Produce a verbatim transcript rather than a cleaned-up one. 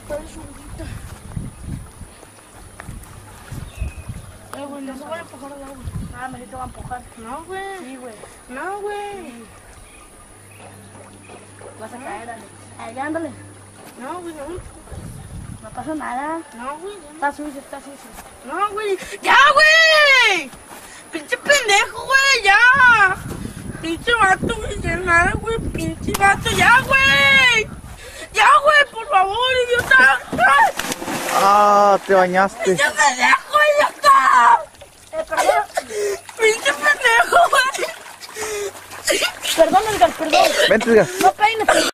Parece un grito. Eh, güey, no se van a empujar al agua. Ah, me te va a empujar. No, güey. Sí, güey. No, güey. Vas a caer, Alex. Allá, ándale. No, güey, no. No pasa nada. No, güey. Está sucio, está sucio. No, güey. ¡Ya, güey! ¡Pinche pendejo, güey! ¡Ya! ¡Pinche vato, güey! ¡Ya nada, güey! ¡Pinche vato! ¡Ya, güey! ¡Ya, güey! ¡Por favor, idiota! ¡Ay! Ah, te bañaste. ¡Pinche pendejo, idiota! Eh, perdón. ¡Pinche pendejo, güey! Perdón, Edgar, perdón. Vente, Edgar. No peines.